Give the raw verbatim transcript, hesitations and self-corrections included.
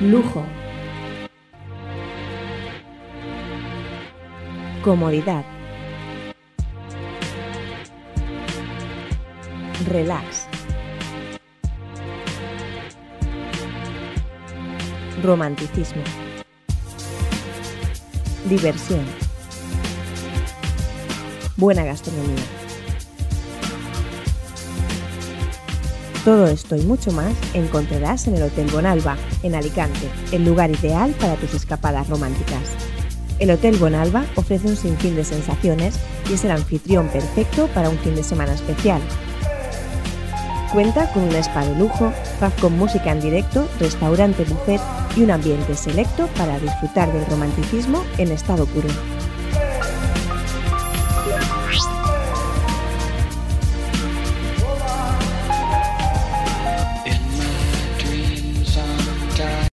Lujo. Comodidad. Relax. Romanticismo. Diversión. Buena gastronomía. Todo esto y mucho más encontrarás en el Hotel Bonalba, en Alicante, el lugar ideal para tus escapadas románticas. El Hotel Bonalba ofrece un sinfín de sensaciones y es el anfitrión perfecto para un fin de semana especial. Cuenta con un spa de lujo, pub con música en directo, restaurante buffet y un ambiente selecto para disfrutar del romanticismo en estado puro.